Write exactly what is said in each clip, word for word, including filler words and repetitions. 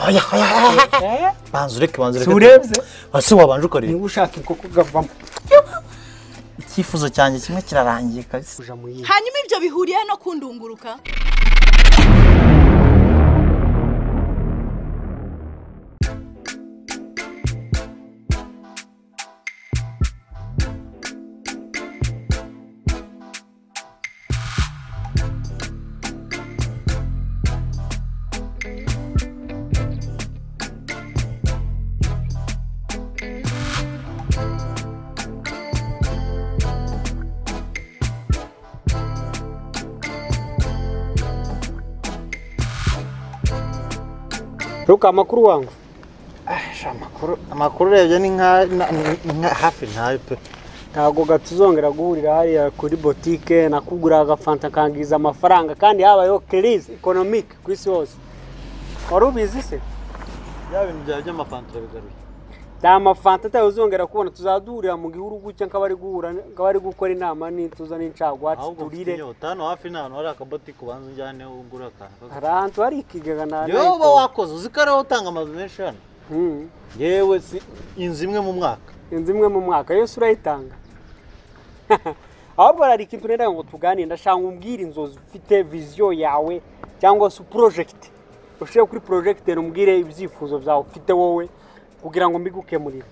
oya oya banzu reke banzu reke urebye basi wabanje ukore niba ushaka inkoko gavamo icyifuzo cyanjye kimwe kirarangiye kabisa hanyuma ibyo bihuriye no kundunguruka Ruka amakuru wangu. Ah, amakuru amakuru rebye ni nka hafi ntayo pe. Ntago gatuzongera guhurira hariya kuri boutique nakugura agafanta kangiza amafaranga kandi habayo crise economique kwisi hose. Warubizi se? Ya bintu bya by'amafanta bigaruye. Da amafanta tayozongera kubona tuzadurira mu gihuru gucya nkabari guhura nkabari gukora inama n'intuza n'incagwa turire. Tano hafi nano hari akaboti kubanza njyane ugura kantu. Arantu hari ikigega na. Yo ba wakoze uzikaraho utanga amazu menshi hano. Mhm. Yewe si inzu imwe mu mwaka. Inzu imwe mu mwaka yose urayitanga. Ahubwo ari ikintu nenda ngo tuganire ndashaka umbwira inzozi ufite vision yawe cyangwa su project. Ushaka kuri project umbwire ibyifuzo byawe ufite wowe kugira ngo mbigukemurire.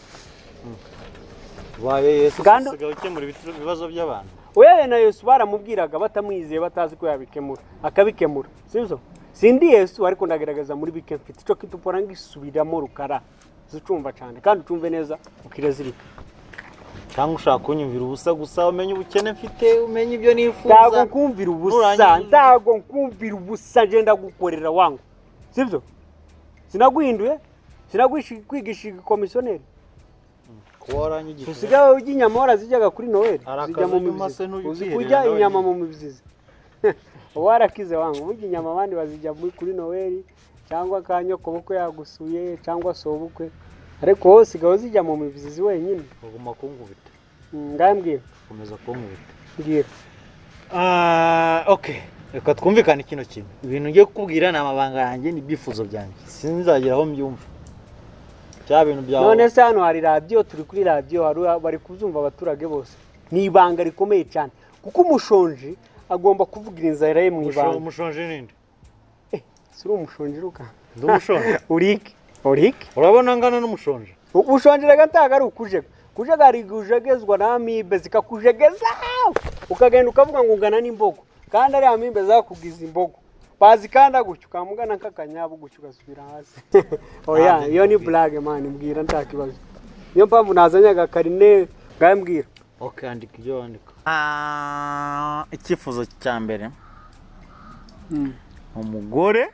Waye Yesu sigaho ukemura ibibazo by'abantu. Oya na Yesu baramubwiraga batamwizeye batazi ko yabikemura akabikemura. Sibyo? Sindi Yesu ariko ndagerageza muri bike mfite cyo kitupora ngisubiramo rukara. Zicumva cyane kandi ucumve neza ukirezirika. Cyangwa ushaka kunyumvira ubusa gusa umenye ubukene mfite umenye ibyo nifuza. Ndago kumvira ubusa, ndago kumvira ubusa je ndagukorera wangu. Sibyo? Sinaguhinduye? Sinagwishigisha komisioneri. Kuwaranyigisha. Usigaye uginyama warazijyaga kuri Noel. Zijya mu mibyizi. Uzikujya inyama mu mibyizi. Warakize wangu burya inyama abandi bazijya kuri Noel cyangwa kanyoko boko yagusuye cyangwa sobukwe. Ariko hose sigaho zijya mu mibyizi wenyine. Uguma kungubita. Ngambwiye. Komeza kungubita. Ngira. Ah, okay. Reka twumvikane kino kintu. Ibintu ngiye kukubwira na amabanga yanjye ni bifuzo byanjye. Sinzageraho mbyumva. Cya bintu byawe. None se hano hari radio turi kuri radio hari bari kuzumva abaturage bose. Ni ibanga rikomeye cyane. Kuko umushonje agomba kuvugira inzara ye mu ibanga. Umushonje ninde? Eh, suri umushonje ruka. Ndo umushonje. Urike. Urike. Urabona ngana n'umushonje. Ubushonje gataga ari ukujega. Kujega ari gujegezwa na amibe zikakujegeza. Ukagenda ukavuga ngo ungana n'imbogo. Kandi ari amibe zakugiza imbogo. Bazi kanda gucyo kamugana kakanyabo gucyo gasubira hasi. Oya, iyo ni blague man mbwira ntakibazo. Niyo mpamvu nazanyaga karine ngambwira. Okay, andika ibyo wandika. Ah, icyifuzo cya mbere. Mm. Umugore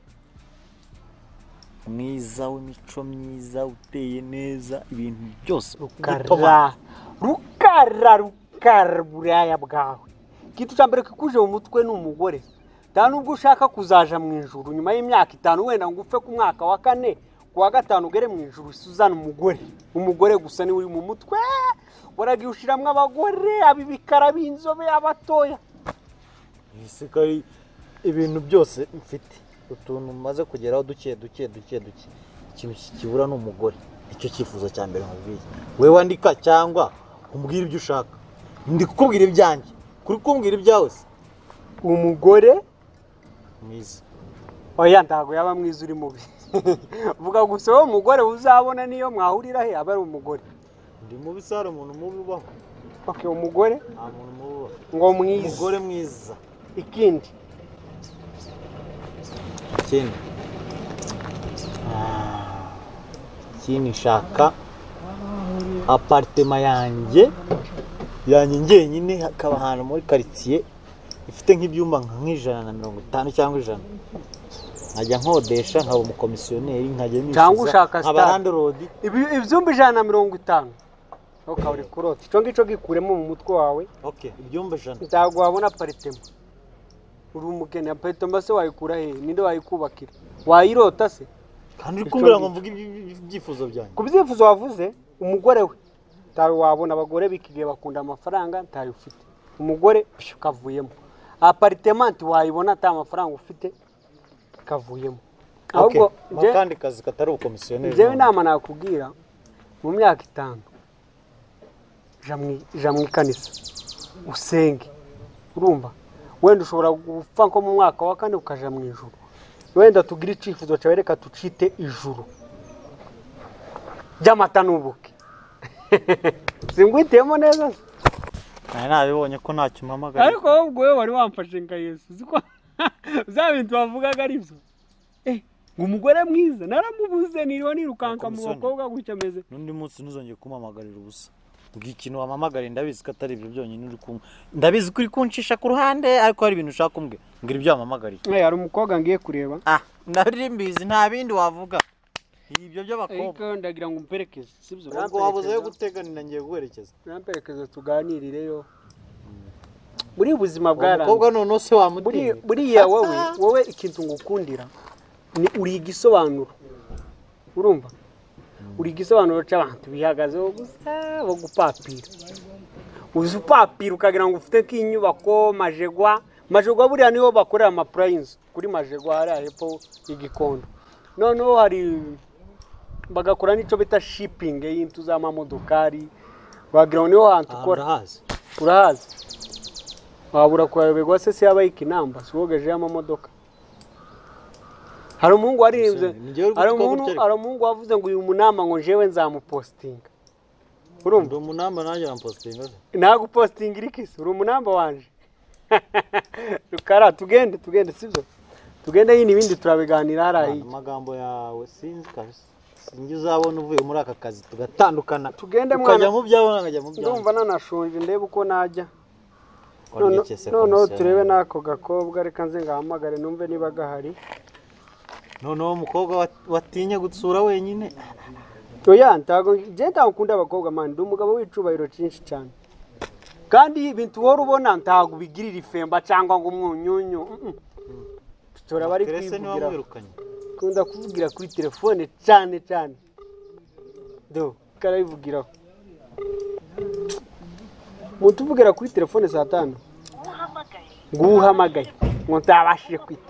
mwiza w'imico myiza uteye neza ibintu byose rukara. Rukara rukara buraya bwawe. Kitu cyambere kikuje mu mutwe n'umugore. Tanu ubwo ushaka kuzaja mu ijuru nyuma y'imyaka itanu wenda ngo upfe ku mwaka wa kane kuwa gatanu ugere mu ijuru Suzana umugore. Umugore gusa ni uri mu mutwe. Waragiye ushiramwe abagore abibikara binzobe abatoya. Isigaye ibintu byose mfite utuntu maze kugeraho duke duke duke duke ikintu kibura n'umugore icyo cyifuzo cya mbere mubwiye we wandika cyangwa umbwira ibyo ushaka ndi kukubwira ibyanjye kuri kumbwira ibyawe se umugore mwiza oya ndago yaba mwiza uri mubi vuga gusa wo umugore uzabona niyo mwahurira he aba ari umugore ndi mubi sara umuntu mubi ubaho okay umugore nta muntu mubi ngo mwiza umugore mwiza ikindi ikindi ah ikindi shaka apartment yanjye yanjye ngenyine hakaba ahantu muri quartier ifite nk'ibyumba nk'ijana na mirongo itanu cyangwa ijana nkajya nkodesha nkaba umukomisiyoneri nkajya nishyuza cyangwa ushaka abalandlord ibyumba ijana na mirongo itanu okay uri kurota icyo ngicyo gikuremo mu mutwe wawe okay ibyumba ijana ntago wabona apartment uri umukene apartment se wayikura he ninde wayikubakira wayirota se kandi kumbira ngo mvuge ibyifuzo byanjye kubyifuzo wavuze umugore we tawe wabona abagore bikigiye bakunda amafaranga ntayo ufite umugore kavuyemo apartment wayibona ata amafaranga ufite kavuyemo ahubwo okay. Kandi kazi katari ukomisiyoneri jewe inama nakubwira mu myaka itanu ja mu ikanisa usenge urumva wenda ushobora gupfa nko mu mwaka wa kane ukaja mu ijuru wenda tugira icifuzo cyawe reka tucite ijuru by'amata n'ubuki singwitemo neza nari nabibonye ko ntacyo umpamagara ariko ahubwo wowe wari wamfashe nka Yesu ziko za bintu bavugaga ari byo eh ngo umugore mwiza naramubuze niriwe nirukanka mu bakobwa gutya ameze n'undi munsi ntuzongeye kumamagarira ubusa ubwo ikintu wamamagara ndabizi ko atari ibyo byonyine uri kumwe ndabizi ko uri kuncisha ku ruhande ariko hari ibintu ushaka kumbwira ngira ibyo wamamagariye eh hari umukobwa ngiye kureba ah nari mbizi nta bindi wavuga ibyo by'abakobwa ariko ndagira ngo umperekeze sibyo ubwo wabuze yo guteganira ngiye guherekeza namperekeze tuganirireyo muri ubuzima bwaranje umukobwa none se wamutiye buriya wowe wowe ikintu ngukundira ni uri igisobanuro urumva uri igisobanuro cy'abantu bihagazeho gusa bo gupapira uzi upapira ukagira ngo ufite k'inyubako majegwa majegwa buriya niho bakorera ama plains kuri majegwa hari hepfo y'igikondo noneho hari bagakora nico bita shipping y'intu z'amamodokari wagira ngo niho hantu ukora urahazi wabura kwayoberwa se se yabaye ikinamba siwogeje y'amamodoka hari umuhungu waririnze hari umuntu hari umuhungu wavuze ngo uyu munama ngo jewe nzamupostinga urumva umunamba nanjye rampostinga nago postinga irikise uri umunamba wanje rukara tugende tugende sibyo tugende yini ibindi turabiganira harayi amagambo yawe sinzi kabisa singi uzabona uvuye muri aka kazi tugatandukana tugende mwana ukajya mu byawe nkajya mu byawe ndumva nanashonje ndebe uko najya none turebe nako gakobwa reka nze ngahamagare numve niba gahari noneho umukobwa watinye gutsura wenyine oya ntago je ntakunda abakobwa man ndi umugabo w'icubahiro cyinshi cyane kandi ibintu woro ubona ntago bigirira ifemba cyangwa ngo umwunyunyu tora bari kwivugira kunda kuvugira kuri telefone cyane cyane do karayivugiraho muntu uvugira kuri telefone saa tanu nguhamagaye ngo ntabashije kwita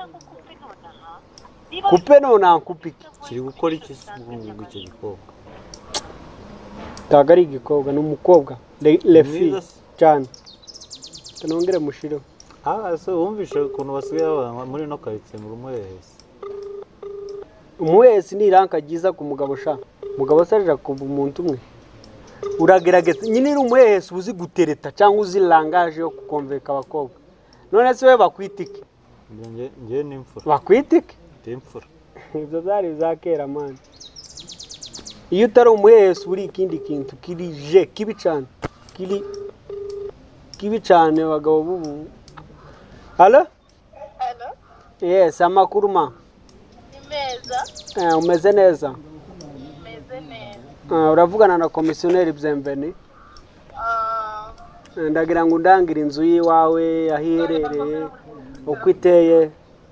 kupe none ankupiki kiri gukora iki ngo icyo gikobwa taga ari igikobwa n'umukobwa lefi cyane tunongere mushiro ah so wumvishe ukuntu basigaye muri no karitsiye mu rumwehesi umwehesi ni iranka giza ku mugabo sha mugabo sarira ku muntu umwe uragerageza nyine iri umwehesi uzi gutereta cyangwa uzi langaje yo kukonveka abakobwa none se we bakwitike nge nge n'imfura bakwitike imfura ibyo zari za kera man iyo utari umwehesi uri ikindi kintu kiri je kibi cyane kiri kibi cyane bagabo bubu Halo? Halo? Yes, amakuru ma. Nimeza. Eh, umeze neza? Umeze neza. Ah, uravugana na komisioneri Byemveni? Ah. Ndagira ngo ndangira inzu yiwawe yahiherereye uko iteye.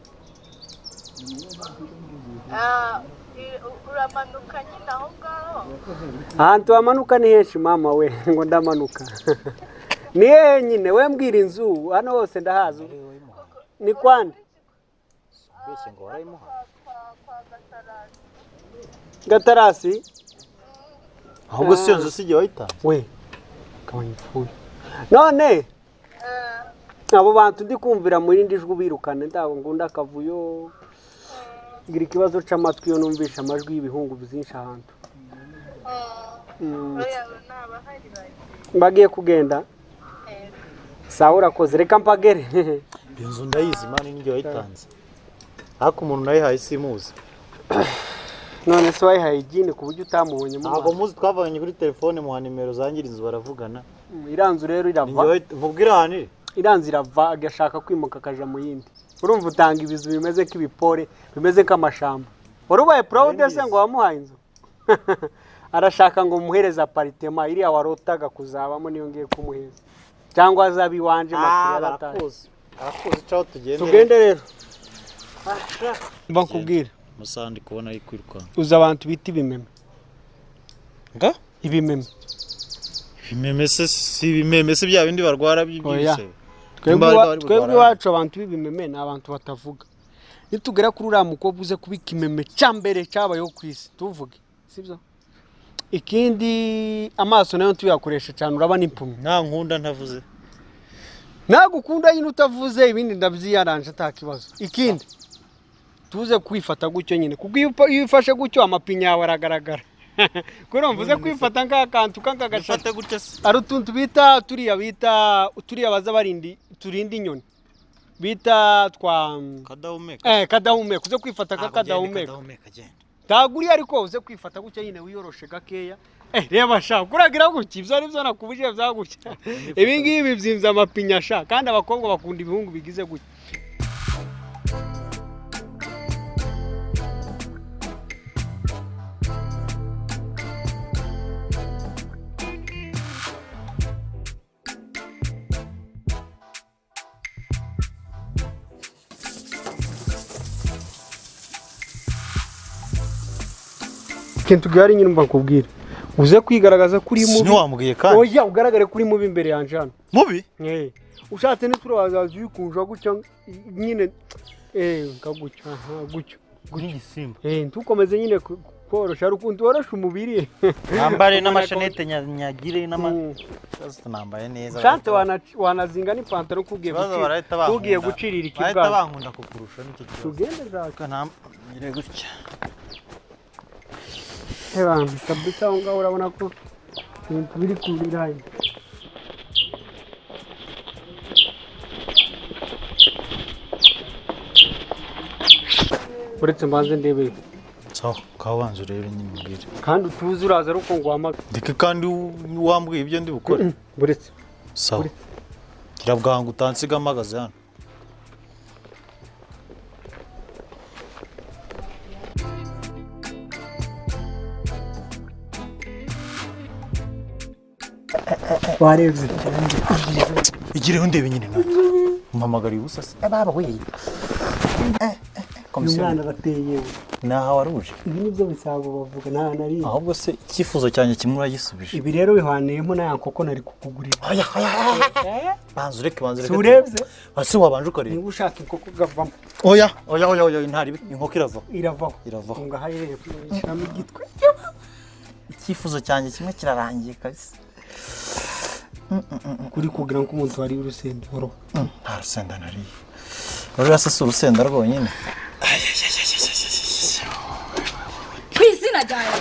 Ah, uramanuka nyine aho ngaho. Ahantu amanuka ni henshi mama we ngo ndamanuka. Ni nyine we mbwira inzu hano hose ndahazi. Ni kwande? Beshe ngo warayimuha. Gatarasi? Ahubwo siyo nzu sije wayita. We. Kawanyipfuye. None abo bantu ndi kumvira muri ndijwe birukane ndago ngunda kavuyo. Gira ikibazo c'amatwi yo numvisha amajwi y'ibihungu byinshi ahantu. Bagiye kugenda? Sawa urakoze reka mpagere. Inzu ndayizi mani n'ijye wayitanze. Hako umuntu nayihaye simuzi. None se wayihaye igini ku buryo utamubonye mu. Ntabwo muzi twavanye kuri telefone mu nimero zangira inzu baravugana. Iranzu rero irava. Mubwira hani? Iranzu irava agashaka kwimuka kaja mu yindi. Urumva utanga ibizu bimeze k'ibipore, bimeze k'amashamba. Warubaye proud se ngo wamuhaye inzu. Arashaka ngo muhereza apartment iri awarotaga kuzabamo niyo ngiye kumuheza. Cyangwa azabi wanje makiri yarataye. Arakoze cyo tugende. Tugende rero. Bakubwira. Musandi kubona ari kwiruka. Uza abantu biti ibimeme. Nga? Ibimeme. Ibimeme se si ibimeme se bya bindi barwara by'ibise. Twebwe twebwe wacu abantu b'ibimeme na abantu batavuga. nitugera kuri uriya mukobwa uze kuba ikimeme cyambere cyabayeho ku isi tuvuge sibyo ikindi amaso nayo tuyakoresha cyane urabana impumyi nta nkunda ntavuze nagukunda nyine utavuze ibindi ndabyiyaranje atakibazo ikindi tuze kwifata gucyo nyine kuko iyo ufashe gucyo amapinya yawe aragaragara kuri mvuze kwifata nk'akantu kangagashata gutya se ari utuntu bita turiya bita turiya baza barindi turindi inyoni bita twa kadahumeka eh kadahumeka uze kwifata kakadahumeka taguri ariko uze kwifata gucyo nyine wiyoroshe gakeya eh reba sha kuragira gucyo ibyo ari byo nakubuje byagucya ibi ngibi byimza amapinya sha kandi abakobwa bakunda ibihungu bigize gucyo kintu gari nyine mba kubwira uze kwigaragaza kuri mubi wambwiye kandi oya ugaragare kuri mubi imbere yanje hano mubi eh ushatse n'ituro wazaza uyikunja gucya nyine eh kagucya aha gucyo gugisimba eh ntukomeze nyine korosha rukundo warasha umubiri nambare n'amashanete nyagire n'ama sasa nambaye neza shante wana wanazinga ni pantaro kugiye kugiye gucirira ikibwa bahita bankunda kukurusha n'icyo kibazo tugende zaka nambire gutya Hewan, kabisa ngaho urabona ko ibintu biri kubirayi. Uretse mbanze ndebe. So, kawanze rero nyine mbwire. Kandi utuzi uraza ruko ngwama. Dike kandi wambwiye ibyo ndi bukore. Buretse. So. Kirabwanga utansiga amagaze hano. Warebye igireho ndebe nyine nawe mpamagariye ubusase baba we eh umwana bateye naho waruje ibi nibyo bisabo bavuga nta nari ahubwo se icyifuzo cyane kimwe uragisubije ibi rero bihaniyemo na yankoko nari kukugurira oya oya banze ureke banze ureke urebye base wabanje ukareba niba ushaka inkoko gavamo oya oya oya oya ntari inkoko irava iravaho iravaho ngahaye cyangwa igitwe icyifuzo cyane kimwe kirarangiye kabisa kuri kugira ngo umuntu wari urusenda horo nta rusenda nari rero asasa urusenda rwonyine kwizina ryawe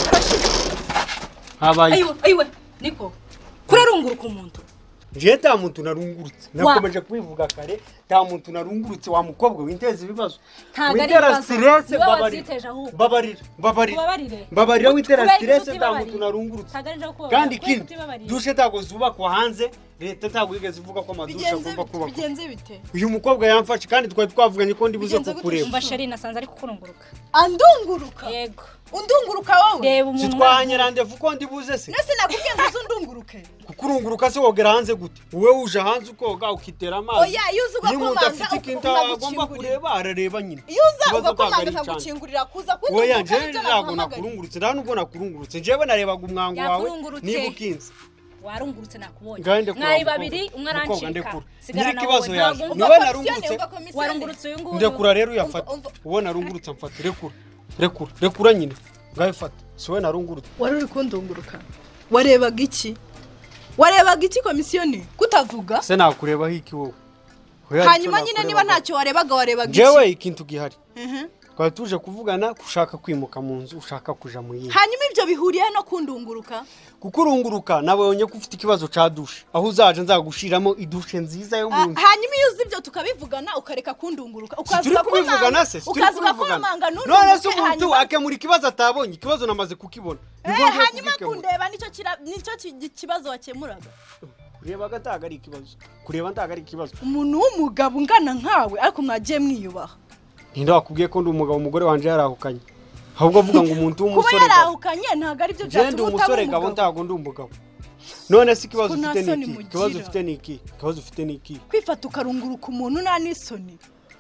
habaye ayiwe ayiwe niko kurarunguruka umuntu je ta muntu narungurutse nakomeje kubivuga kare ta muntu narungurutse wa mukobwa winteze ibibazo wintera stress babarira babarira babarira babarira wintera stress ta muntu narungurutse kandi kindi dushe tago zubakwa hanze leta tago igeze ivuga ko amadusha agomba kuba bigenze bite uyu mukobwa yamfashe kandi twari twavuganye ko ndibuze kukureba mbashari nasanze ari kukurunguruka andunguruka yego undunguruka wowe reba umuntu sitwanye randevu ko ndibuze se nese nakubwiye ngo uzundunguruke kukurunguruka se wogera hanze gute wowe uje hanze ukoga ukitera amazi oya yuza ugakomanga afite ikintu agomba kureba arareba nyine yuza ugakomanga akagukingurira kuza kwita oya nje ntago nakurungurutse nda nubwo nakurungurutse njewe narebaga umwango wawe niba ukinze warungurutse nakubonye mwari babiri umwe arancika sigara kibazo yaje niwe narungurutse warungurutse uyu nguyu ndekura rero uyafata uwo narungurutse mfata rekura rekura rekura nyine ngaye fata siwe narungurutse wari uri kundunguruka warebaga iki warebaga iki komisiyoni kutavuga se nakureba hiki wowe hanyuma nyine niba ntacyo warebaga warebaga iki jewe ikintu gihari twari tuje kuvugana kushaka kwimuka mu nzu ushaka kuja mu yindi hanyuma ibyo bihuriye no kundunguruka kukurunguruka nabonye ko ufite ikibazo ca dushe aho uzaje nzagushiramo idushe nziza yo mu nzu hanyuma iyo uzi ibyo tukabivugana ukareka kundunguruka ukazuka kubivugana se ukazuka kumanga none none se umuntu akemura ikibazo atabonye ikibazo namaze kukibona hanyuma kundeba nicyo nicyo kibazo wakemuraga kureba gataga ari ikibazo kureba ndaga ari ikibazo umuntu w'umugabo ungana nkawe ariko mwagiye mwiyubaha Ninde wakubwiye ko ndi umugabo umugore wanje yarahukanye ahubwo avuga ngo umuntu w'umusore kuba yarahukanye ntago ari byo byatuma umusore gabo ntago ndi umugabo none se ikibazo ufite niki ikibazo ufite niki ikibazo ufite niki kwifata ukarunguruka umuntu nta n'isoni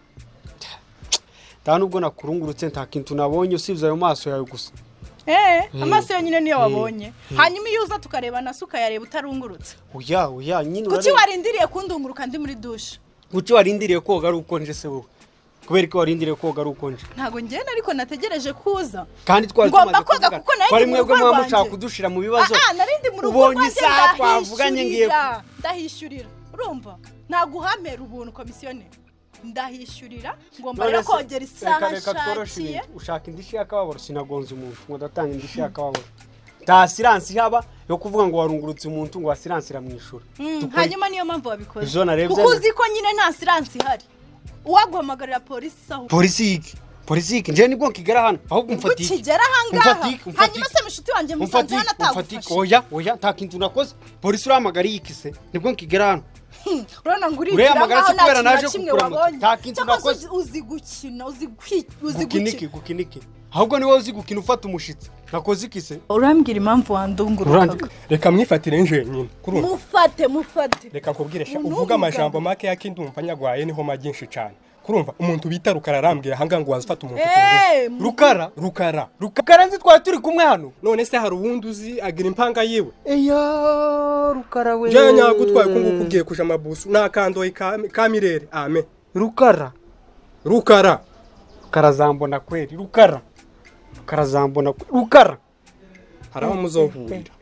ta nubwo nakurungurutse nta kintu nabonye usibye ayo maso yawe gusa eh amaso yonyine niyo wabonye hanyuma iyo uza tukareba na suka yareba utarungurutse oya oya nyine kuki warindiriye kundunguruka ndi muri dushe kuki warindiriye koga ari uko nje se wowe kubera ko warindiriye koga ari ukonje ntago ngenda ariko nategereje kuza kandi twari ngomba koga kuko nayo twari mwebwe mwa mushaka kudushira mu bibazo ah narindi mu rugo ubonye isaha twavuganye ngiye ndahishyurira urumva naguhamera ubuntu komisiyone ndahishyurira ngomba rero kogera isaha shakiye ushaka indishi yakababoro sinagonze umuntu ngo datanga indishi yakababoro ta silence haba yo kuvuga ngo warungurutse umuntu ngo silence iramwishura hanyuma niyo mpamvu wabikoze kuko uzi ko nyine nta silence ihari uwaguhamagarira polisi saho polisi iki polisi iki nje nibwo nkigera hano ahubwo mfatike ukigera hangaha hanyuma se mushuti wanje musanze hano atagufasha oya oya nta kintu nakoze polisi uramagariye iki se nibwo nkigera hano urana ngurira ngaho kubera naje kukura nta kintu nakoze uzi gukina uzi uzi gukiniki gukiniki ahubwo niwe uzi gukina ufata umushitsi nakoze iki se urambwira impamvu wandunguruka reka mwifatire nje nyine kurumva mufate mufate reka nkubwiresha uvuga amajambo make yakindumva nyagwaye niho maginshi cyane kurumva umuntu bita Rukara arambwiye hanga ngo wazifata umuntu kungu Rukara Rukara Rukara nzi twari turi kumwe hano none se hari uwundi uzi agira impanga yiwe eya Rukara we je nyagutwaye kungu kugiye kuja mabusu nakandoye kamirere ame Rukara Rukara Karazambona kweli Rukara Karazambona Rukara haraho muzohurira